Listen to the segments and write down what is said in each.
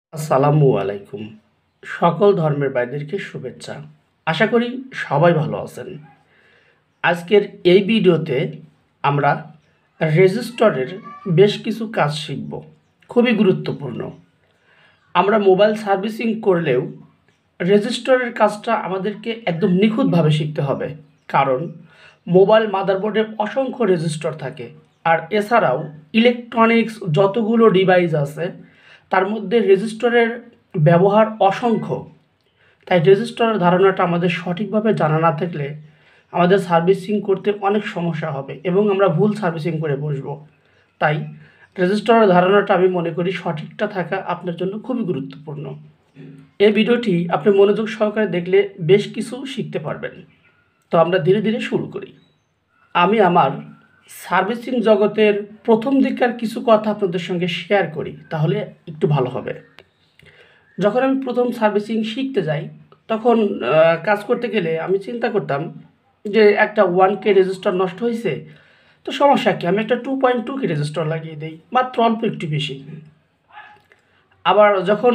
আসসালামু আলাইকুম। সকল ধর্মের ভাইদেরকে শুভেচ্ছা। আশা করি সবাই ভালো আছেন। আজকের এই ভিডিওতে আমরা রেজিস্টরের বেশ কিছু কাজ শিখব। খুবই গুরুত্বপূর্ণ। আমরা মোবাইল সার্ভিসিং করলেও রেজিস্টরের কাজটা আমাদেরকে একদম নিখুঁতভাবে শিখতে হবে। কারণ মোবাইল মাদারবোর্ডে অসংখ্য রেজিস্টর থাকে। আর এছাড়াও ইলেকট্রনিক্স যতগুলো ডিভাইস আছে তার মধ্যে রেজিস্টরের ব্যবহার অসংখ্য। তাই রেজিস্টরের ধারণাটা আমাদের সঠিকভাবে জানা না থাকলে আমাদের সার্ভিসিং করতে অনেক সমস্যা হবে এবং আমরা ভুল সার্ভিসিং করে বসবো। তাই রেজিস্টরের ধারণাটা আমি মনে করি সঠিকটা থাকা আপনার জন্য খুবই গুরুত্বপূর্ণ। এই ভিডিওটি আপনি মনোযোগ সহকারে দেখলে বেশ কিছু শিখতে পারবেন। তো আমরা ধীরে ধীরে শুরু করি। আমি আমার সার্ভিসিং জগতের প্রথম দিককার কিছু কথা আপনাদের সঙ্গে শেয়ার করি, তাহলে একটু ভালো হবে। যখন আমি প্রথম সার্ভিসিং শিখতে যাই তখন কাজ করতে গেলে আমি চিন্তা করতাম যে একটা 1K রেজিস্টার নষ্ট হয়েছে, তো সমস্যা কী, আমি একটা 2.2K রেজিস্টার লাগিয়ে দিই, মাত্র অল্প একটু বেশি। আবার যখন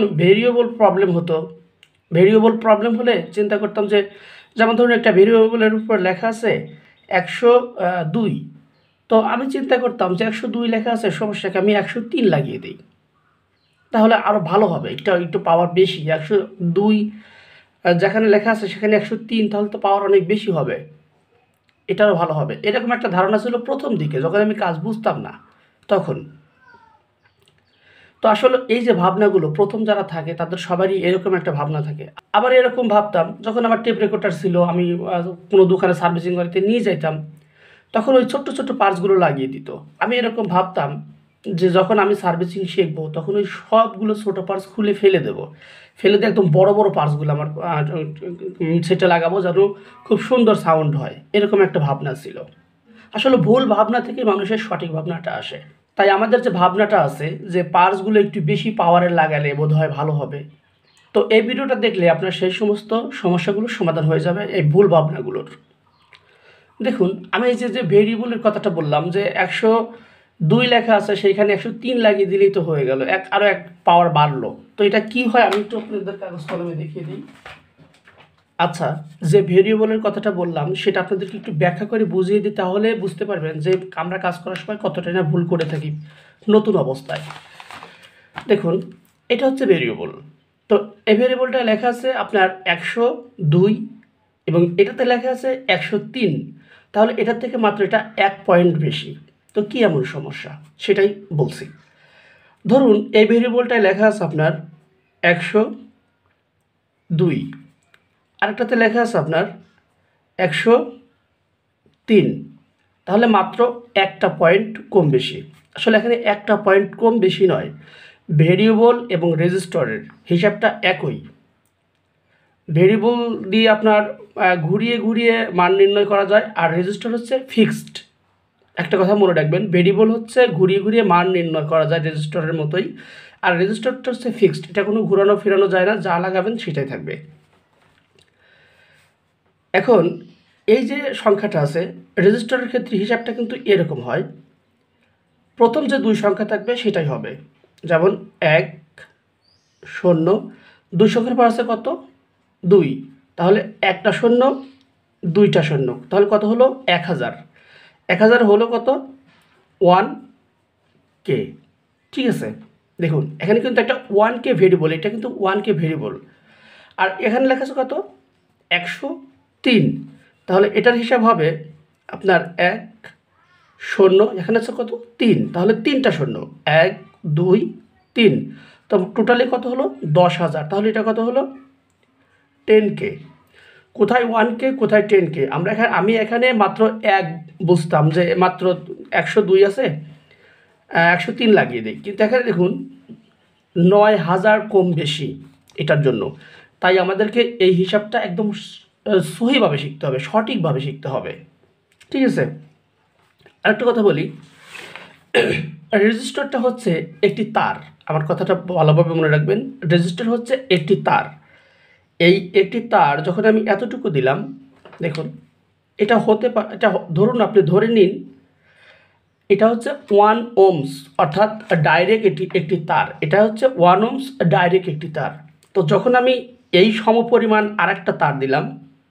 ভেরিয়েবল প্রবলেম হলে চিন্তা করতাম যে যেমন ধরুন একটা ভেরিয়েবলের উপর লেখা আছে 102, তো আমি চিন্তা করতাম যে 102 লেখা আছে, সমস্যাকে আমি 103 লাগিয়ে দিই, তাহলে আরও ভালো হবে, একটু পাওয়ার বেশি। 102 যেখানে লেখা আছে সেখানে 103, তাহলে তো পাওয়ার অনেক বেশি হবে, এটারও ভালো হবে। এরকম একটা ধারণা ছিল প্রথম দিকে যখন আমি কাজ বুঝতাম না তখন। তো আসলে এই যে ভাবনাগুলো প্রথম যারা থাকে তাদের সবারই এরকম একটা ভাবনা থাকে। আবার এরকম ভাবতাম যখন আমার টেপ রেকর্ডার ছিল, আমি কোনো দোকানে সার্ভিসিং করতে নিয়ে যাইতাম, তখন ওই ছোট্ট ছোট্ট পার্টসগুলো লাগিয়ে দিত। আমি এরকম ভাবতাম যে যখন আমি সার্ভিসিং শিখবো তখন ওই সবগুলো ছোটো পার্টস খুলে ফেলে দেবো, ফেলে দিয়ে একদম বড় বড় পার্টসগুলো আমার সেটা লাগাবো যেন খুব সুন্দর সাউন্ড হয়, এরকম একটা ভাবনা ছিল। আসলে ভুল ভাবনা থেকে মানুষের সঠিক ভাবনাটা আসে। তাই আমাদের যে ভাবনাটা আছে যে পার্টসগুলো একটু বেশি পাওয়ারের লাগালে বোধহয় ভালো হবে, তো এই ভিডিওটা দেখলে আপনার সেই সমস্ত সমস্যাগুলোর সমাধান হয়ে যাবে এই ভুল ভাবনাগুলোর। দেখুন, আমি এই যে ভেরিয়েবলের কথাটা বললাম যে 102 লেখা আছে, সেইখানে 103 লাগিয়ে দিলেই তো হয়ে গেল, আরও এক পাওয়ার বাড়লো। তো এটা কি হয় আমি একটু আপনাদের কাগজ কলমে দেখিয়ে দিই। আচ্ছা, যে ভেরিয়েবলের কথাটা বললাম সেটা আপনাদেরকে একটু ব্যাখ্যা করে বুঝিয়ে দিই, তাহলে বুঝতে পারবেন যে আমরা কাজ করার সময় কতটা না ভুল করে থাকি নতুন অবস্থায়। দেখুন, এটা হচ্ছে ভেরিয়েবল। তো এই ভেরিয়েবলটা লেখা আছে আপনার 102 এবং এটাতে লেখা আছে 103, তাহলে এটার থেকে মাত্র এটা 1 পয়েন্ট বেশি। তো কী এমন সমস্যা সেটাই বলছি। ধরুন এই ভেরিয়েবলটায় লেখা আছে আপনার 102, আরেকটাতে লেখা আছে আপনার 103, তাহলে মাত্র একটা পয়েন্ট কম বেশি। আসলে এখানে একটা পয়েন্ট কম বেশি নয়, ভেরিয়েবল এবং রেজিস্টরের হিসাবটা একই। ভেরিয়েবল দিয়ে আপনার ঘুরিয়ে ঘুরিয়ে মান নির্ণয় করা যায়, আর রেজিস্টার হচ্ছে ফিক্সড। একটা কথা মনে রাখবেন, ভেরিয়েবল হচ্ছে ঘুরিয়ে ঘুরিয়ে মান নির্ণয় করা যায় রেজিস্টরের মতোই, আর রেজিস্টারটা হচ্ছে ফিক্সড, এটা কোনো ঘুরানো ফেরানো যায় না, যা লাগাবেন সেটাই থাকবে। এখন এই যে সংখ্যাটা আছে রেজিস্টারের ক্ষেত্রে হিসাবটা কিন্তু এরকম হয়, প্রথম যে দুই সংখ্যা থাকবে সেটাই হবে। যেমন 1 শূন্য, 2 সংখ্যার পর আছে কত, 2, তাহলে একটা শূন্য, দুইটা শূন্য, তাহলে কত হলো 1000। 1000 হলো কত, 1K। ঠিক আছে, দেখুন এখানে কিন্তু একটা 1K ভেরিয়েবল, এটা কিন্তু 1K ভেরিয়েবল, আর এখানে লেখা আছে কত, 103, তাহলে এটার হিসাব হবে আপনার 1 শূন্য, এখানে আছে কত 3, তাহলে তিনটা শূন্য, 1 2 3, তো টোটালি কত হলো 10,000, তাহলে এটা কত হলো 10K। কোথায় 1K কোথায় 10K, আমি এখানে মাত্র এক বুঝতাম যে মাত্র 102 আছে, 103 লাগিয়ে দিই, কিন্তু এখানে দেখুন 9,000 কম বেশি এটার জন্য। তাই আমাদেরকে এই হিসাবটা একদম সহিভাবে শিখতে হবে, সঠিকভাবে শিখতে হবে। ঠিক আছে, আরেকটা কথা বলি, রেজিস্টারটা হচ্ছে একটি তার, আমার কথাটা ভালোভাবে মনে রাখবেন। রেজিস্টার হচ্ছে একটি তার, এই একটি তার যখন আমি এতটুকু দিলাম, দেখুন এটা হতে এটা ধরুন আপনি ধরে নিন এটা হচ্ছে 1 ওহমস, অর্থাৎ ডাইরেক্ট একটি তার। এটা হচ্ছে 1 ওহমস ডাইরেক্ট একটি তার। তো যখন আমি এই সমপরিমাণ আরেকটা তার দিলাম,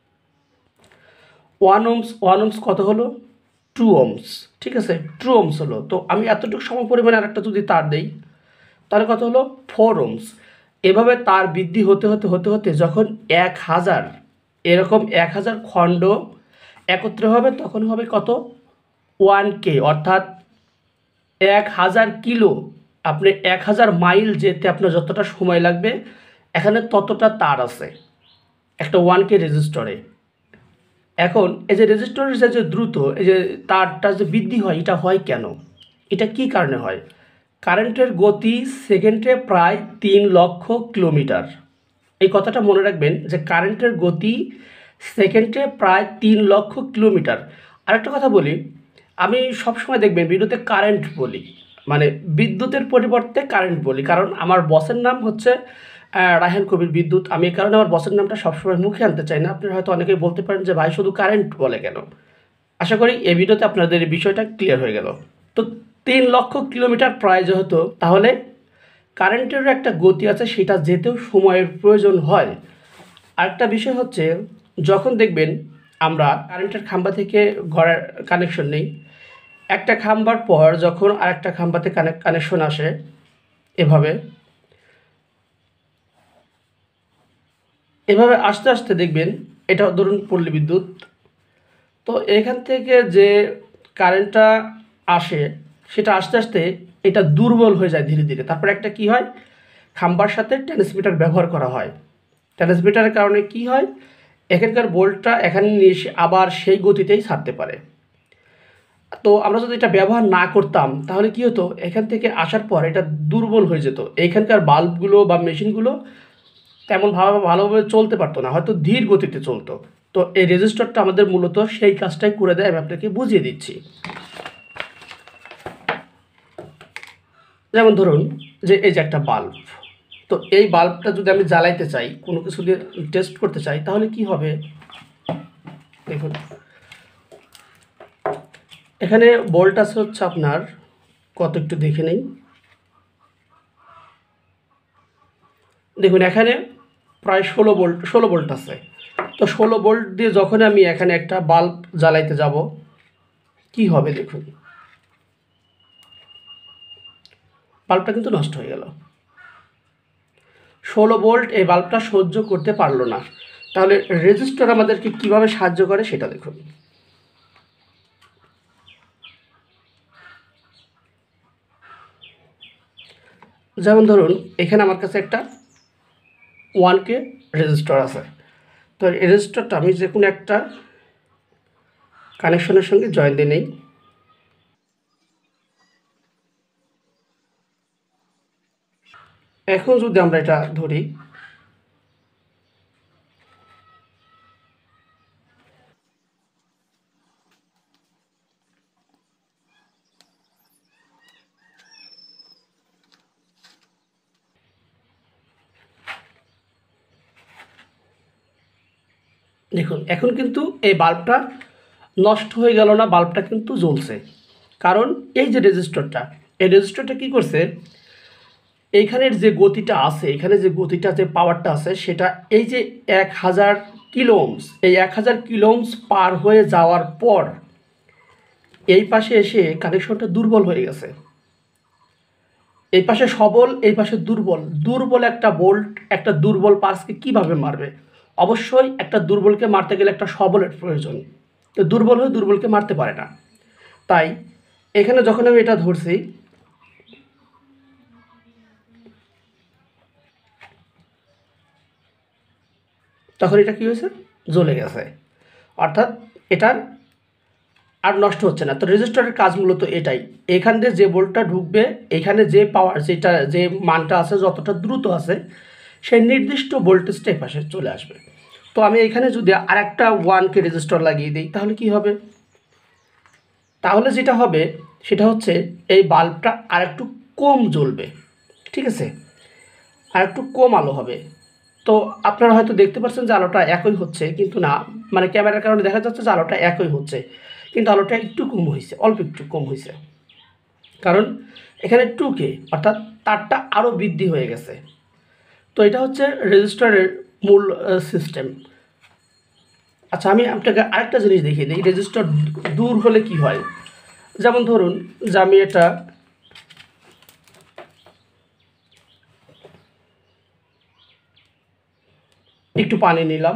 1 ওহমস কত হলো? 2 ওহমস। ঠিক আছে, 2 ওহমস হলো। তো আমি এতটুকু সমপরিমাণে আরেকটা যদি তার দেই, তাহলে কত হলো? 4 ওহমস। এভাবে তার বৃদ্ধি হতে হতে হতে হতে যখন 1000 এরকম 1000 খণ্ড একত্রে হবে, তখন হবে কত? 1K, অর্থাৎ 1000 কিলো। আপনি 1000 মাইল যেতে আপনার যতটা সময় লাগবে, এখানে ততটা তার আছে একটা 1K রেজিস্টরে। এখন এই যে রেজিস্টরের যে দ্রুত এই যে তারটা যে বৃদ্ধি হয়, এটা হয় কেন? এটা কি কারণে হয়? কারেন্টের গতি সেকেন্ডে প্রায় 3 লক্ষ কিলোমিটার। এই কথাটা মনে রাখবেন যে কারেন্টের গতি সেকেন্ডে প্রায় 3 লক্ষ কিলোমিটার। আরেকটা কথা বলি, আমি সবসময় দেখবেন ভিডিওতে কারেন্ট বলি, মানে বিদ্যুতের পরিবর্তে কারেন্ট বলি, কারণ আমার বসের নাম হচ্ছে রায়হান কবির বিদ্যুৎ। আমি এই কারণে আমার বসের নামটা সবসময় মুখে আনতে চাই না। আপনারা হয়তো অনেকেই বলতে পারেন যে ভাই শুধু কারেন্ট বলে কেন। আশা করি এই ভিডিওতে আপনাদের এই বিষয়টা ক্লিয়ার হয়ে গেল। তো 3 লক্ষ কিলোমিটার প্রায় যেহেতু, তাহলে কারেন্টেরও একটা গতি আছে, সেটা যেতেও সময়ের প্রয়োজন হয়। আরেকটা বিষয় হচ্ছে, যখন দেখবেন আমরা কারেন্টের খাম্বা থেকে ঘরের কানেকশন নেই, একটা খাম্বার পর যখন আরেকটা খাম্বাতে কানেকশন আসে, এভাবে এভাবে আস্তে আস্তে দেখবেন, এটা ধরুন পল্লী বিদ্যুৎ। তো এখান থেকে যে কারেন্টটা আসে, সেটা আস্তে আস্তে এটা দুর্বল হয়ে যায় ধীরে ধীরে। তারপরে একটা কি হয়, খাম্বার সাথে ট্রান্সমিটার ব্যবহার করা হয়। ট্রান্সমিটারের কারণে কি হয়, এখানকার ভোল্টটা এখানে নিয়ে এসে আবার সেই গতিতেই ছাড়তে পারে। তো আমরা যদি এটা ব্যবহার না করতাম, তাহলে কি হতো, এখান থেকে আসার পর এটা দুর্বল হয়ে যেত। এইখানকার বাল্বগুলো বা মেশিনগুলো তেমন ভালোভাবে চলতে পারতো না, হয়তো ধীর গতিতে চলতো। তো এই রেজিস্টরটা আমাদের মূলত সেই কাজটাই করে দেয়। আমি আপনাকে বুঝিয়ে দিচ্ছি। যেমন ধরুন যে এই যে একটা বাল্ব, তো এই বাল্বটা যদি আমি জ্বালাইতে চাই, কোনো কিছু দিয়ে টেস্ট করতে চাই, তাহলে কি হবে? দেখুন, এখানে ভোল্ট আছে হচ্ছে আপনার কত, একটু দেখে নেই। দেখুন এখানে প্রায় 16 ভোল্ট আছে। তো 16 ভোল্ট দিয়ে যখন আমি এখানে একটা বাল্ব জ্বালাইতে যাব, কি হবে দেখুন, বাল্বটা কিন্তু নষ্ট হয়ে গেল। 16 ভোল্ট এই বাল্বটা সহ্য করতে পারলো না। তাহলে রেজিস্টর আমাদেরকে কিভাবে সাহায্য করে সেটা দেখুন। যেমন ধরুন এখানে আমার কাছে একটা 1K রেজিস্টর আছে। তো এই রেজিস্টরটা আমি যে কোনো একটা কানেকশনের সঙ্গে জয়েন দিয়ে নেই। এখন যদি আমরা এটা ধরি, দেখুন এখন কিন্তু এই বাল্বটা নষ্ট হয়ে গেল না, বাল্বটা কিন্তু জ্বলছে। কারণ এই যে রেজিস্টরটা, এই রেজিস্টরটা কী করছে, এইখানের যে গতিটা আছে, এখানে যে গতিটা, যে পাওয়ারটা আছে, সেটা এই যে 1000 কিলো ওহমস, এই 1000 কিলো ওহমস পার হয়ে যাওয়ার পর এই পাশে এসে কানেকশনটা দুর্বল হয়ে গেছে। এই পাশে সবল, এই পাশে দুর্বল। দুর্বল একটা বোল্ট একটা দুর্বল পার্সকে কীভাবে মারবে? অবশ্যই একটা দুর্বলকে মারতে গেলে একটা সবলের প্রয়োজন। তো দুর্বল হয়ে দুর্বলকে মারতে পারে না। তাই এখানে যখন আমি এটা ধরছি, তখন এটা কী হয়েছে, জ্বলে গেছে। অর্থাৎ এটার আর নষ্ট হচ্ছে না। তো রেজিস্টরের কাজ মূলত এটাই। এখান দিয়ে যে ভোল্টটা ঢুকবে, এখানে যে পাওয়ার, যেটা যে মানটা আছে, যতটা দ্রুত আছে, সেই নির্দিষ্ট ভোল্টেজটা এই পাশে চলে আসবে। তো আমি এখানে যদি আরেকটা 1K রেজিস্টর লাগিয়ে দিই, তাহলে কি হবে? তাহলে যেটা হবে সেটা হচ্ছে এই বাল্বটা আরেকটু কম জ্বলবে। ঠিক আছে, আরেকটু কম আলো হবে। তো আপনারা হয়তো দেখতে পাচ্ছেন যে আলোটা একই হচ্ছে, কিন্তু না, মানে ক্যামেরার কারণে দেখা যাচ্ছে যে আলোটা একই হচ্ছে, কিন্তু আলোটা একটু কম হয়েছে, অল্প একটু কম হয়েছে। কারণ এখানে 2K অর্থাৎ তারটা আরও বৃদ্ধি হয়ে গেছে। তো এটা হচ্ছে রেজিস্টারের মূল সিস্টেম। আচ্ছা, আমি আপনাকে আরেকটা জিনিস দেখিয়ে দিই রেজিস্টার দূর হলে কি হয়। যেমন ধরুন যে আমি এটা একটু পানি নিলাম,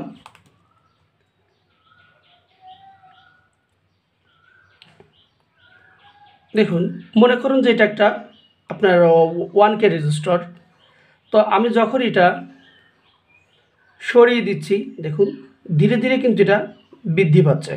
দেখুন মনে করুন যে এটা একটা আপনার 1K রেজিস্টার। তো আমি যখন এটা সরিয়ে দিচ্ছি, দেখুন ধীরে ধীরে কিন্তু এটা বৃদ্ধি পাচ্ছে।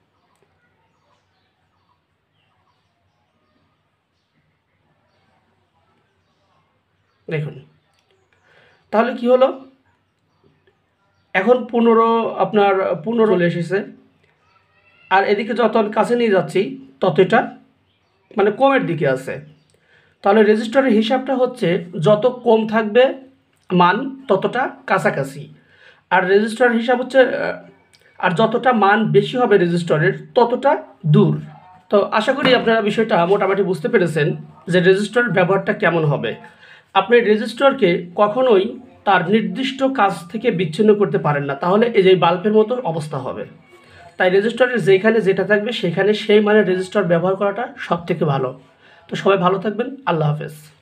দেখুন তাহলে কি হলো, এখন 15 চলে এসেছে। আর এদিকে যত আমি কাছে নিয়ে যাচ্ছি তত এটা মানে কমের দিকে আছে। তাহলে রেজিস্টারের হিসাবটা হচ্ছে যত কম থাকবে মান ততটা কাছাকাছি, আর রেজিস্টারের হিসাব হচ্ছে আর যতটা মান বেশি হবে রেজিস্টারের ততটা দূর। তো আশা করি আপনারা বিষয়টা মোটামুটি বুঝতে পেরেছেন যে রেজিস্টারের ব্যবহারটা কেমন হবে। আপনি রেজিস্টারকে কখনোই তার নির্দিষ্ট কাজ থেকে বিচ্ছিন্ন করতে পারেন না, তাহলে এই যে বাল্বের মতো অবস্থা হবে। তাই রেজিস্টারের যেখানে যেটা থাকবে সেখানে সেই মানের রেজিস্টার ব্যবহার করাটা সবথেকে ভালো। তো সবাই ভালো থাকবেন, আল্লাহ হাফেজ।